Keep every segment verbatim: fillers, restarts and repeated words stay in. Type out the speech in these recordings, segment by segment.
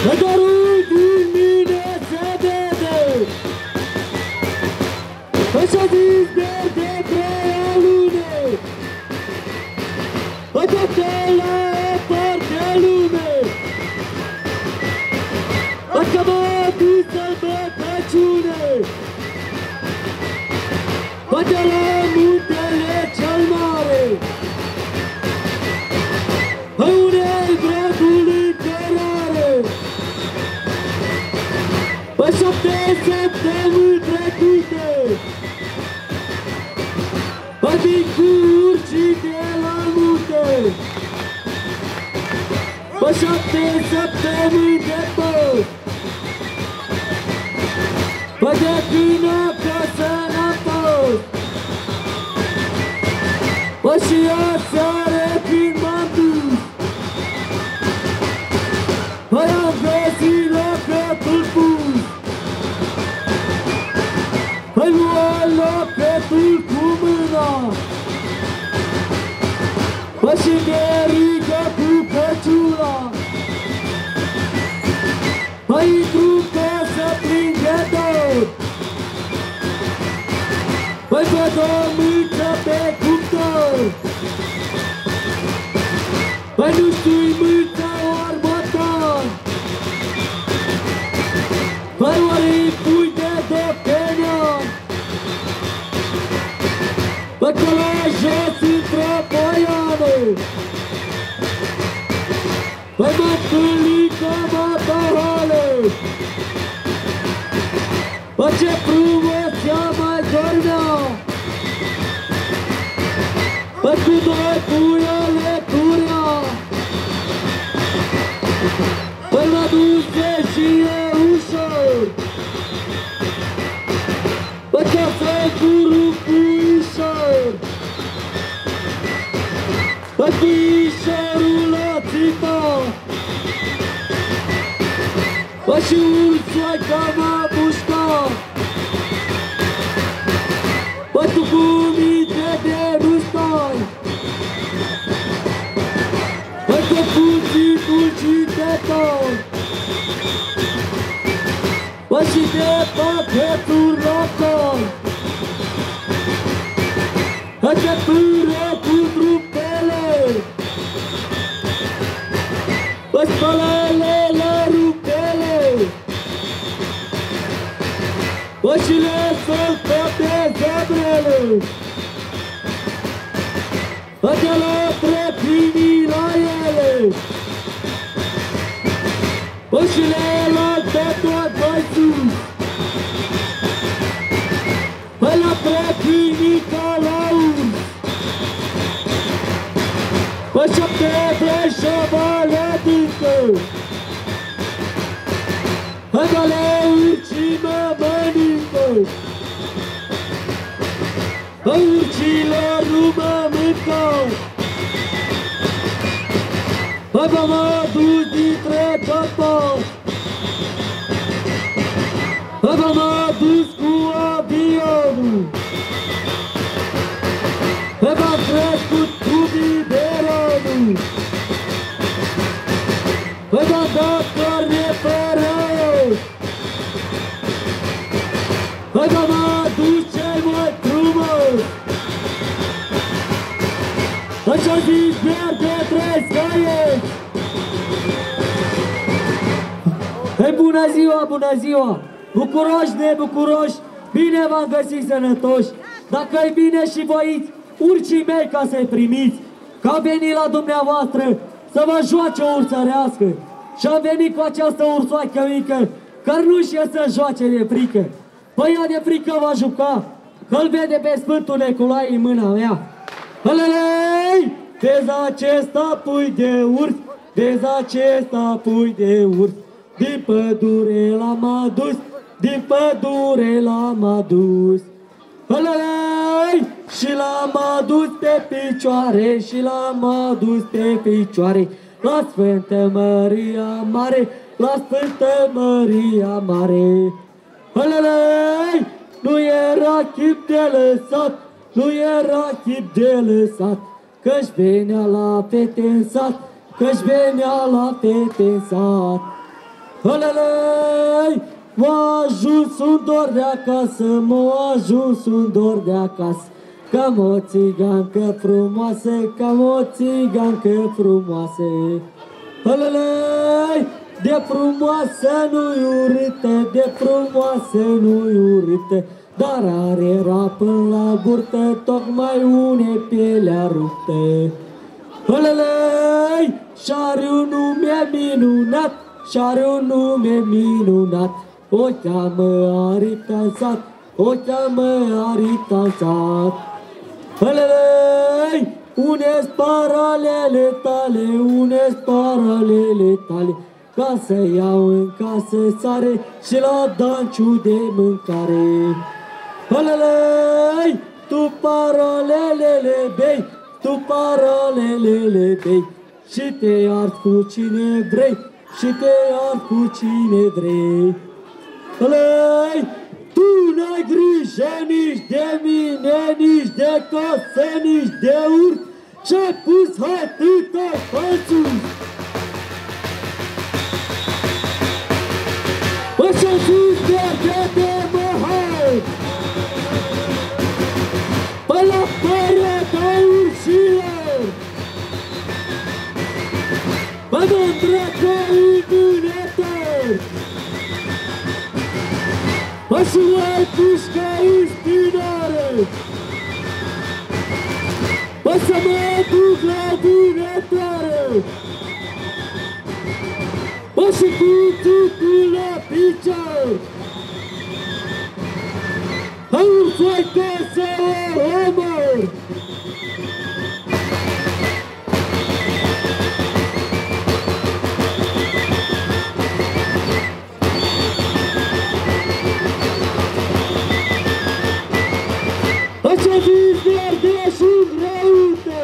Adorul din mine se vede. Așa zis verde prea lune. Adoptă la o parte lume. Adică mă dus sărbătăciune. Poate la muntele cel mare. Unei dragul în cărare. Pe șapte săptămâni trecute Adic cu urcii de la munte. Pe șapte săptămâni de păr Pe de când acasă n-am fost. Pe și aseară când m-am dus Păi am găsit locătul pus. Păi lua locătul cu mâna. Păi și derigă cu căciula. Păi intru ca să prinde dor. Păi văd o mâncă pe cuptor. Păi nu știu-i mânca ori motor. Păi ori-i pui de dopenion. Păi că la jos intră poiană. Păi mă pâlică mă tohale. Păi ce frumos ea mai dormea. Păi cu doi puiele curea. Păi m-a duse și e ușor. Păi că frecurul puișor. Păi puișorul la țipa. Păi și ursoaica m-a mușcat. Păi tu cu minte de nu stai. Păi că puțin dulcite tot. Păi și de pacheturi la tot. Păi de pâră cu trupele. Păi spălele la rupele. Păi și le săltă pe zebrele. Păi de la trepinii la ele. Păi și le luat pe tot mai sus. Păi la trepinii ca la urs. Păi șapte breșovale dâncă. Păi că le urcii mă mănâncă. Păi urcilor nu mă mâncau. Păi că mă duc dintre copaci. Păi că mă dus cu avionul. Păi că-am crescut cu biberonul. Păi că-am dat carne fără os. Păi că mă dus cel mai frumos. Așa zis verde trescăieți. Hei, bună ziua, bună ziua! Bucuroși, nebucuroși, bine v-am găsit sănătoși. Dacă-i bine și voiți, urcii mei ca să-i primiți. Că am venit la dumneavoastră să vă joace o urțărească. Și am venit cu această ursoaică mică, că nu știe să joace de frică. Păi ea de frică va juca, că-l vede pe Sfântul Neculai în mâna mea. Hălălei! Vezi acesta pui de urs, vezi acesta pui de urs. Din pădure l-am adus, din pădure l-am adus. Hălălei! Și l-am adus pe picioare, și l-am adus pe picioare. La Sfântă Măria Mare, la Sfântă Măria Mare. Hălălei! Nu era chip de lăsat, nu era chip de lăsat, că-și venea la fete în sat, că-și venea la fete în sat. Hălelei, m-a ajuns un dor de acasă, m-a ajuns un dor de acasă. Cam o țigancă frumoasă, cam o țigancă frumoasă. Hălelei, de frumoasă nu-i urâtă, de frumoasă nu-i urâtă, dar are rapă la burtă, tocmai une pielea ruptă. Hălelei, și-are un nume minunat, și-are un nume minunat, o cheamă Arita în sat, o cheamă Arita în sat. Hălelei, une-s paralele tale, une-s paralele tale, ca să iau în casă sare și la danciu de mâncare. Hălelei, tu paralelele bei, tu paralelele bei, și te ard cu cine vrei, și te ard cu cine vrei. Hălei, tu n-ai grijă nici de mine, nici de casă, nici de urt, ce-ai pus atâta fațul. Bă, ce-ai pus de mă, hai! Bă, la pereta urșilor! Bă, mă-ndră că-i vânător! Bă, și mai pușcă-i spinare! Bă, să mă duc la vânătoare! Bă, și cu tutul la picior! Hai, urțoi, că să o omor! Așa vis verde și răută,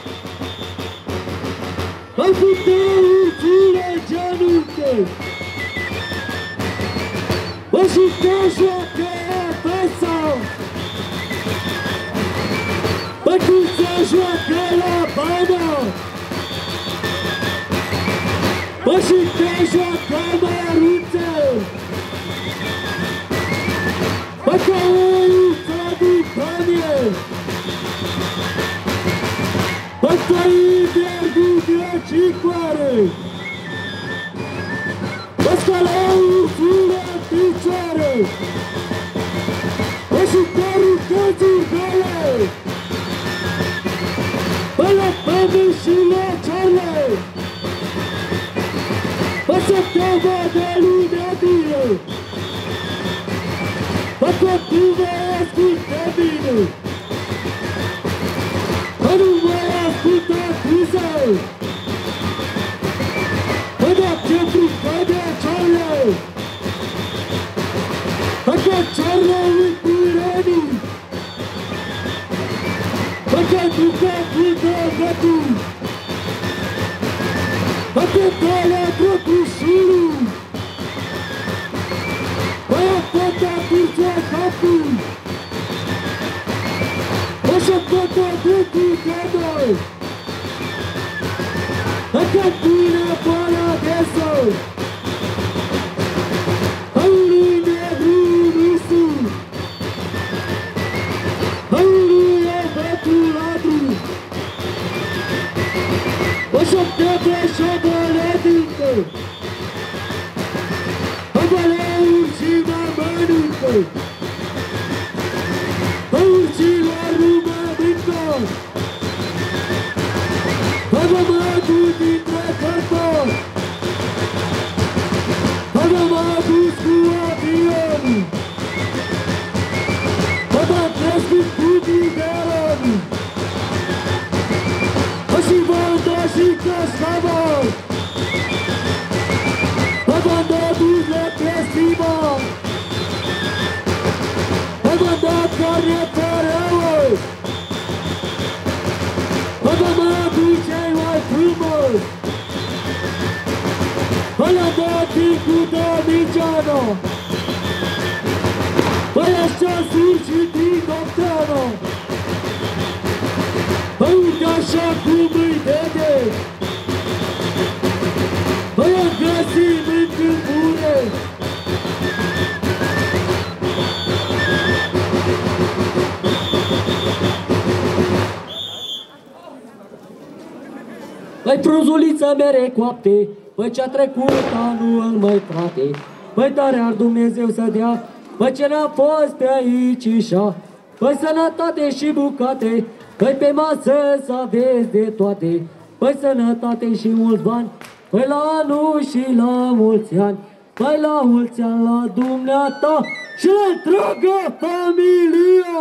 ai putea urțile genunte, bă, și te joacă apesa, bă, cum se joacă la bana, bă, și te joacă măruță, bă, ca o uță din panie, bă, să-i verdi de cicoare, bă, să la uțile picioare, bă, și te rucă zurgale, bă, la pămă și la cearle, bă, să te vadă lumea bine, bă, că tu vei asculta bine, bă, nu mai asculta criza, bă, da ce frică de cearle, bă, că cearle îi pirenii, bă, că nu că frică gătul, bă, că tale drăgușului, bă, fata curțea capul, bă, și fata drăgul gadă, bă, că tine paradesă, bă, unui negru nusu, bă, unui e bătru ladru, bă, și-o tebe și-o bălădincă, bă, bălăuri și mă mănâncă, bă, urcilor nu mă mâncă, bă, mă mă duc dintre cărpări, bă, mă mă duc cu avionul, bă, mă crescut cu biberonul, bă, și v-am dat și cașcaval, bă, m-am dat duble festival, bă, m-am dat carne fără ouă, bă, mă duc cei mai frumos, bă, l-am dat timpul de Miceanu, bă, așa sur și din Octano, bă, uite așa cum îi vede, bă, i-am găsit mâncând Păi frunzuliță mere coapte, păi ce-a trecut anul, măi frate, păi tare ar Dumnezeu să dea, păi ce n-a fost pe aici așa, păi sănătate și bucate, păi pe masă să aveți de toate, păi sănătate și mulți bani, păi la anul și la mulți ani, păi la mulți ani la dumneata și la întreaga familia!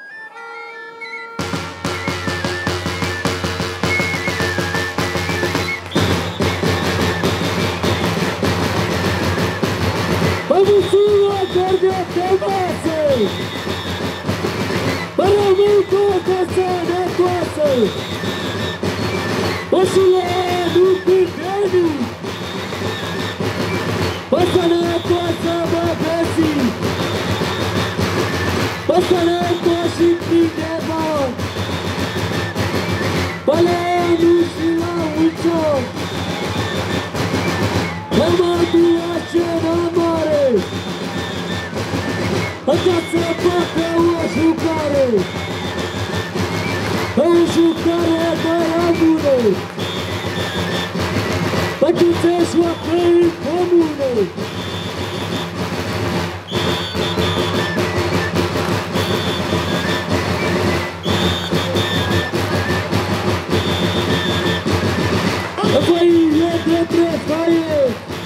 Pămuția gardea pe masă, pă rămân toată sănătoasă, pă și la anul cânteni, pă sănătoasă mă găsi, pă sănătoasă și plin de bani, pă la anul și la mulți ani, pă mă dua ceva mare, pă ca să facă o jucare, o jucare mare bună, pă tu te joacă în comune. Făile de prefaie,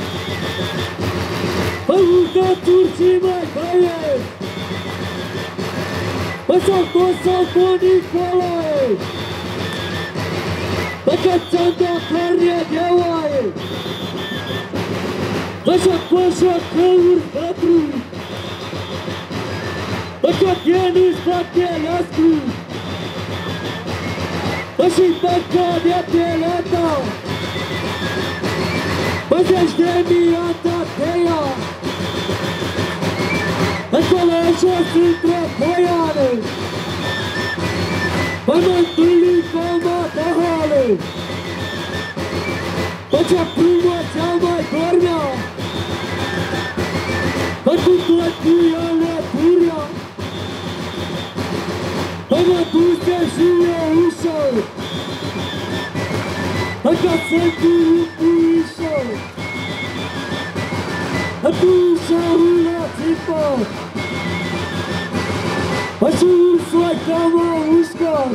păucă turcii mai baie, pă salto, salto Nicolae, pă că ți-am dat carne de oaie, pă joacă, joacă urcătru, pă că pieniți patelascu, pă și păcă de pielea ta, pă zeci de mii ta te ia, acolo jos între boiane, pă mă-ntâlni coma de hale, pă ce prima cea mai dormea, pă cu toate ele purea, pă mă duce și eu ușor, pă ca să-mi ușor, pă tu ușor la țipă, pă și ursul ca mă uscat.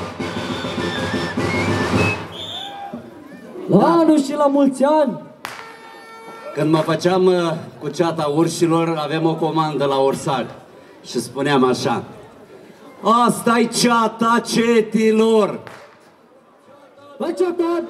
La anul și la mulți ani! Când mă făceam uh, cu ceata urșilor, aveam o comandă la orsari și spuneam așa: asta-i ceata cetilor! Bă, ceata!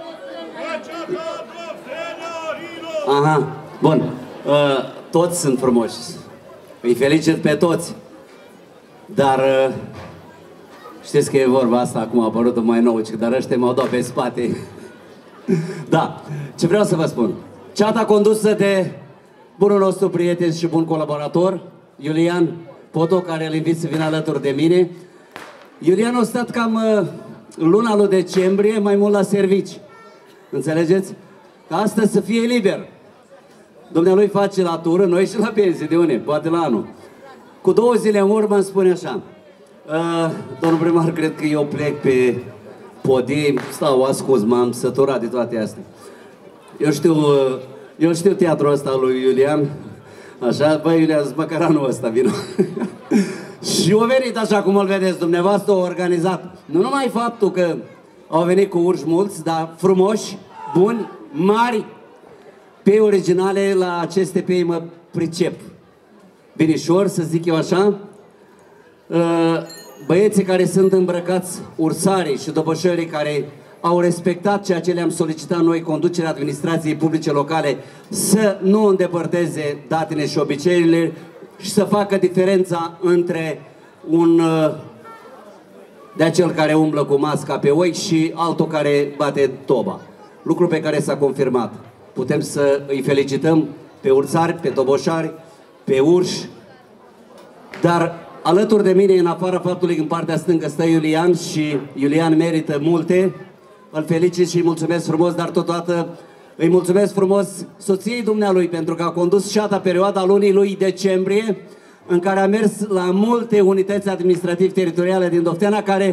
Aha, bun. Uh, toți sunt frumoși. Îi felicit pe toți. Dar uh, știți că e vorba asta, acum a apărut mai nou, dar ăștia m-au dat pe spate. Da, ce vreau să vă spun. Ceata condusă de bunul nostru prieten și bun colaborator, Iulian Poto, care îl invit să vină alături de mine. Iulian a stat cam uh, în luna lui decembrie mai mult la servici. Înțelegeți? Ca astăzi să fie liber. Dumnealui face la tură, noi și la pensie, de unde? Poate la anul. Cu două zile în urmă îmi spune așa: uh, domnul primar, cred că eu plec pe podii, stau ascuns, m-am săturat de toate astea. Eu știu, uh, eu știu teatrul ăsta lui Iulian, așa, băi Iulian, zic, măcar anul ăsta vină. Și au venit așa cum îl vedeți dumneavoastră, au organizat. Nu numai faptul că au venit cu urși mulți, dar frumoși, buni, mari, pei originale. La aceste pei mă pricep binișor, să zic eu așa. Băieții care sunt îmbrăcați ursarii și dobășării, care au respectat ceea ce le-am solicitat noi, conducerea administrației publice locale, să nu îndepărteze datele și obiceiurile și să facă diferența între un de acel care umblă cu masca pe ochi și altul care bate toba. Lucru pe care s-a confirmat. Putem să îi felicităm pe ursari, pe toboșari, pe urși, dar alături de mine, în afara faptului că în partea stângă stă Iulian și Iulian merită multe, îl felicit și îi mulțumesc frumos, dar totodată îi mulțumesc frumos soției dumnealui pentru că a condus ceata perioada lunii lui decembrie, în care a mers la multe unități administrativ-teritoriale din Dofteana, care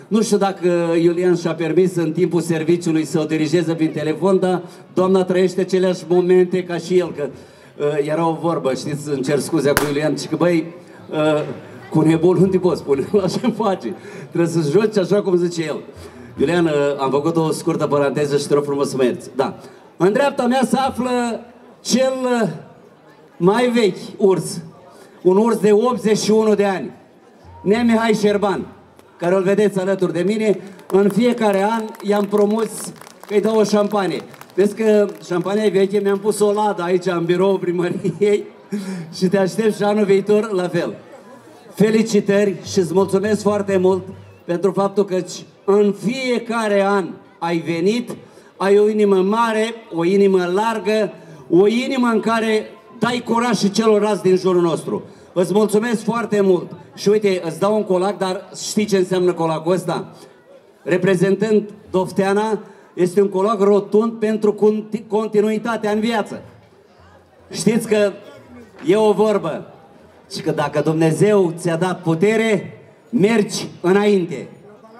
Nu știu dacă Iulian și-a permis în timpul serviciului să o dirigeze prin telefon, dar doamna trăiește aceleași momente ca și el, că uh, era o vorbă, știți, îmi cer scuze cu Iulian, și că băi, uh, cu nebun nu te poți spune, la ce-mi face, trebuie să joci așa cum zice el. Iulian, uh, am făcut o scurtă paranteză și te rog frumos să mă ierți. Da. În dreapta mea se află cel uh, mai vechi urs, un urs de optzeci și unu de ani, Nea Mihai Șerban, care îl vedeți alături de mine. În fiecare an i-am promus că îi dau o șampanie. Vezi că șampania e veche, mi-am pus o ladă aici în biroul primăriei și te aștept și anul viitor la fel. Felicitări și îți mulțumesc foarte mult pentru faptul că în fiecare an ai venit, ai o inimă mare, o inimă largă, o inimă în care dai curaj și celorlalți din jurul nostru. Îți mulțumesc foarte mult și uite, îți dau un colac, dar știi ce înseamnă colacul ăsta? Reprezentând Dofteana, este un colac rotund pentru continuitatea în viață. Știți că e o vorbă, și că dacă Dumnezeu ți-a dat putere, mergi înainte.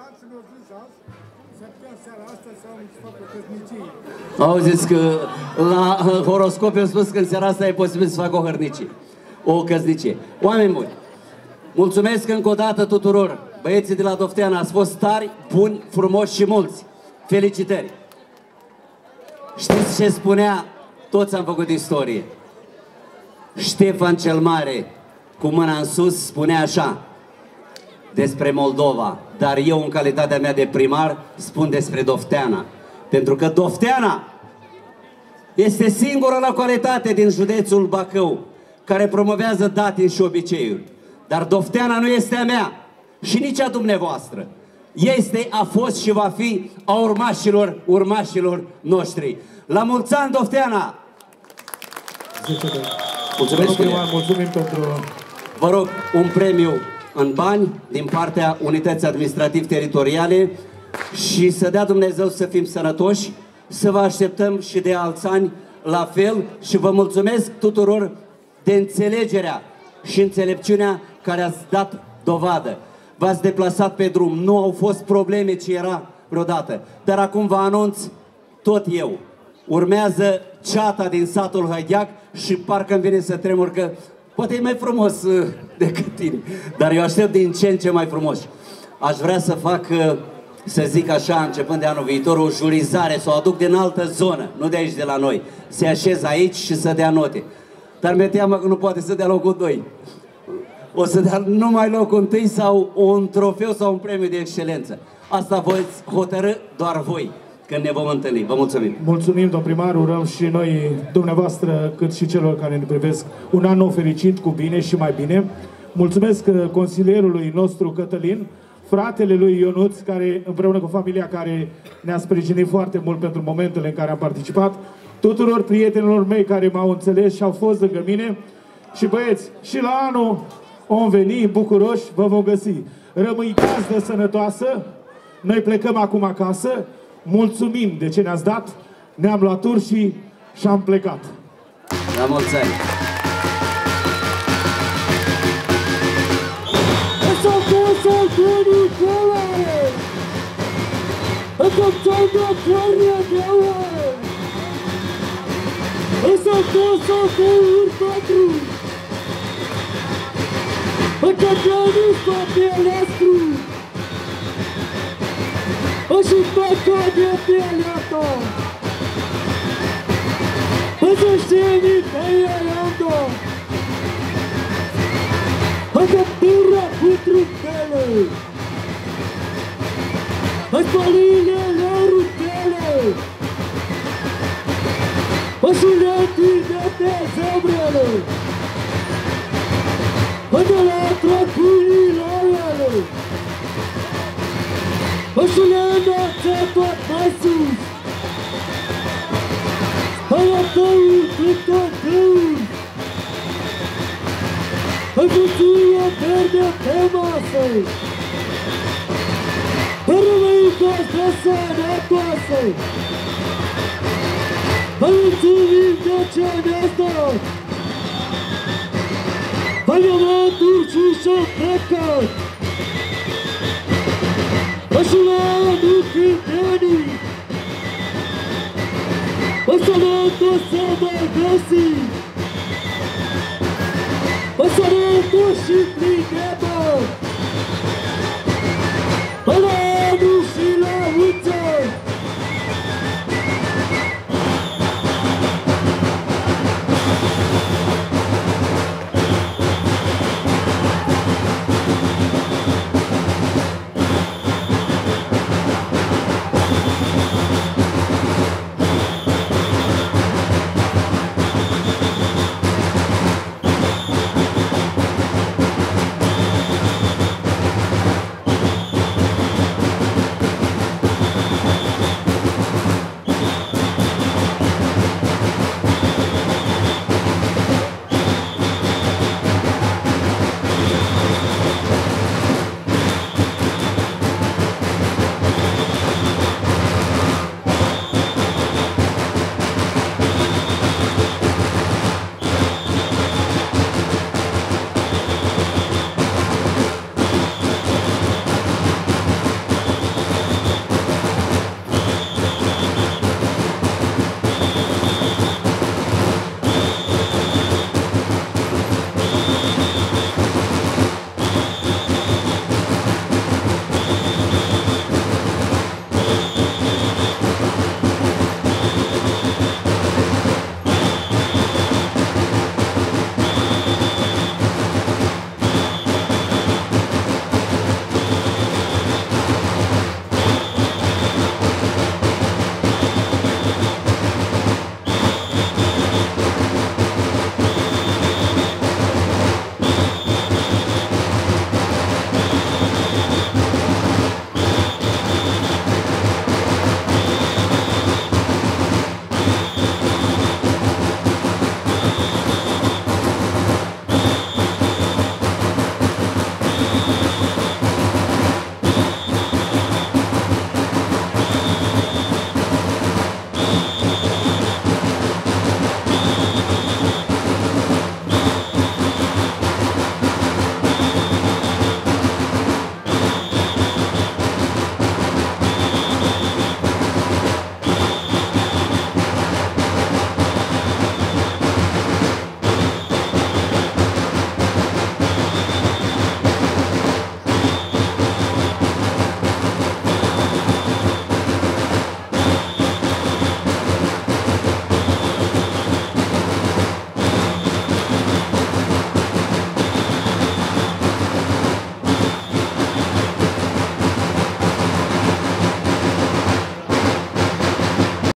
Auziți că la horoscop eu spus că în seara asta e posibil să fac o hărnicie, o căsnicie. Oameni buni, mulțumesc încă o dată tuturor. Băieții de la Dofteana ați fost tari, buni, frumoși și mulți. Felicitări! Știți ce spunea? Toți am făcut istorie. Ștefan cel Mare, cu mâna în sus, spunea așa despre Moldova, dar eu, în calitatea mea de primar, spun despre Dofteana. Pentru că Dofteana este singura localitate din județul Bacău care promovează date și obiceiuri. Dar Dofteana nu este a mea și nici a dumneavoastră. Este, a fost și va fi a urmașilor, urmașilor noștri. La mulți ani, Dofteana! Mulțumesc, primar, mulțumim pentru... Vă rog, un premiu în bani din partea Unității Administrativ-Teritoriale și să dea Dumnezeu să fim sănătoși, să vă așteptăm și de alți ani la fel și vă mulțumesc tuturor de înțelegerea și înțelepciunea care ați dat dovadă. V-ați deplasat pe drum, nu au fost probleme ce era vreodată, dar acum vă anunț tot eu. Urmează ceata din satul Hăgheac și parcă îmi vine să tremur că poate e mai frumos uh, decât tine, dar eu aștept din ce în ce mai frumos. Aș vrea să fac, uh, să zic așa, începând de anul viitor, o jurizare, să o aduc din altă zonă, nu de aici de la noi. Se așez aici și să dea note. Dar mi-e teamă că nu poate să dea locul doi. O să dea numai locul întâi sau un trofeu sau un premiu de excelență. Asta voi hotărâ doar voi când ne vom întâlni. Vă mulțumim! Mulțumim, domn primar, urăm și noi, dumneavoastră, cât și celor care ne privesc, un an nou fericit, cu bine și mai bine. Mulțumesc consilierului nostru, Cătălin, fratele lui Ionuț, care, împreună cu familia care ne-a sprijinit foarte mult pentru momentele în care am participat, tuturor prietenilor mei care m-au înțeles și au fost lângă mine. Și băieți, și la anul om veni bucuroși, vă vom găsi. Rămâiți de sănătoasă, noi plecăm acum acasă, mulțumim de ce ne-ați dat, ne-am luat tur și și-am plecat. La mulți ani! Hoje toca de pelota, hoje o time vem olhando, hoje a turra contra o pelo, as bolinhas no pelo, hoje o leite de dezembro, hoje o leite tranquilo. Oscilando até tua passos, olha tão tentando, a vizinha perde até massa, para mim gosta na tosse, olha tu vinda te nesta, olha lá tu te chapeca. Ășula nu cânteni! Ăsta mă tot să mă găsi!